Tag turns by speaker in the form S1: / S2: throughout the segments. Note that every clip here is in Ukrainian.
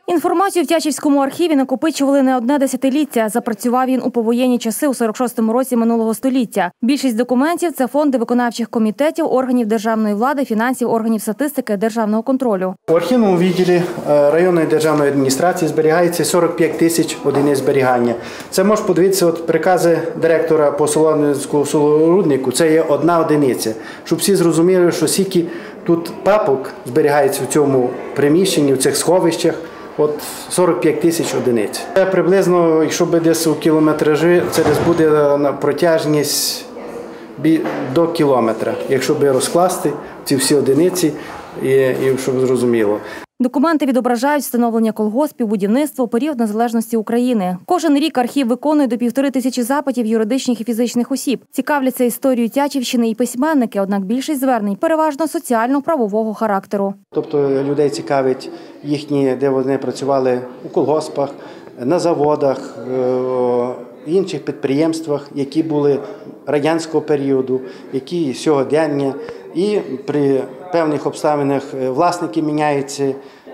S1: Інформацію в Тячівському архіві накопичували не одне десятиліття. Запрацював він у повоєнні часи у 46-му році минулого століття. Більшість документів – це фонди виконавчих комітетів, органів державної влади, фінансів, органів статистики, державного контролю.
S2: У архівному відділі районної державної адміністрації зберігається 45 тисяч одиниць зберігання. Це можна подивитися, прикази директора по Солом'янському руднику – це є одна одиниця. Щоб всі зрозуміли, що скільки тут папок зберігається в цьому приміщенні, в цих сховищах. 45 тисяч одиниць. Це приблизно, якщо би десь у кілометражі, це десь буде на протяжність до кілометра, якщо би розкласти ці всі одиниці, і щоб зрозуміло.
S1: Документи відображають встановлення колгоспів, будівництво, період незалежності України. Кожен рік архів виконує до 1500 запитів юридичних і фізичних осіб. Цікавляться історією Тячівщини і письменники, однак більшість звернень переважно соціально-правового характеру.
S2: Тобто людей цікавить їхні, де вони працювали у колгоспах, на заводах, інших підприємствах, які були радянського періоду, які сьогодення. І при певних обставинах власники міняються,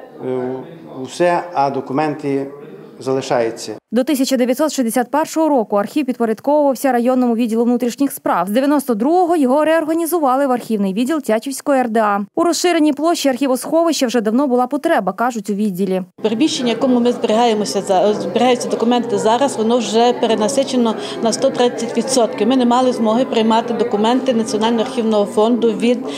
S2: все, а документи залишаються.
S1: До 1961 року архів підпорядковувався районному відділу внутрішніх справ. З 92-го його реорганізували в архівний відділ Тячівської РДА. У розширеній площі архівосховища вже давно була потреба, кажуть у відділі.
S3: Приміщення, в якому ми зберігаються документи зараз, воно вже перенасичено на 130%. Ми не мали змоги приймати документи Національного архівного фонду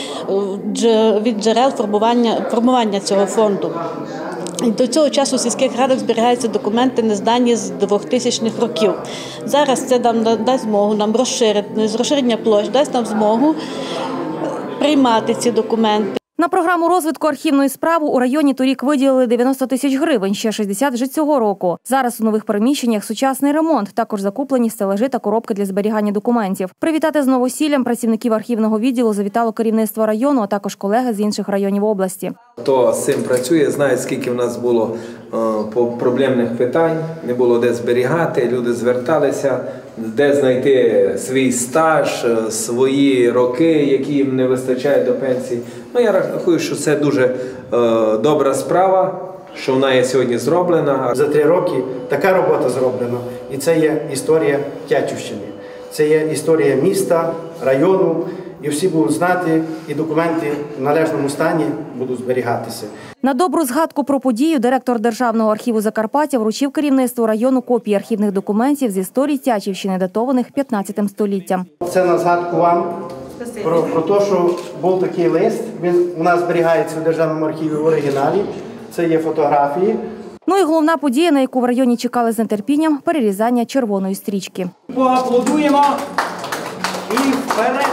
S3: від джерел формування цього фонду. І до цього часу в сільських радах зберігаються документи, не здані з 2000-х років. Зараз це дасть змогу нам розширення площ, дасть нам змогу приймати ці документи.
S1: На програму розвитку архівної справи у районі торік виділили 90 тисяч гривень, ще 60 вже цього року. Зараз у нових приміщеннях сучасний ремонт, також закуплені стелажі та коробки для зберігання документів. Привітати з новосіллям працівників архівного відділу завітало керівництво району, а також колеги з інших районів області.
S4: Хто з цим працює, знає, скільки в нас було проблемних питань, не було де зберігати, люди зверталися, де знайти свій стаж, свої роки, які їм не вистачає до пенсії. Я рахую, що це дуже добра справа, що вона є сьогодні зроблена.
S2: За 3 роки така робота зроблена, і це є історія Тячівщини. Це є історія міста, району, і всі будуть знати, і документи в належному стані будуть зберігатися.
S1: На добру згадку про подію директор Державного архіву Закарпаття вручив керівництву району копії архівних документів з історії Тячівщини, датованих 15 століттям. Це
S2: на згадку вам про те, що був такий лист, він у нас зберігається в Державному архіві в оригіналі, це є фотографії.
S1: Ну і головна подія, на яку в районі чекали з нетерпінням – перерізання червоної стрічки.
S2: Поаплодуємо і вперед!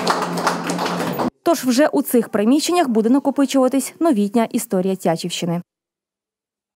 S1: Тож вже у цих приміщеннях буде накопичуватись новітня історія Тячівщини.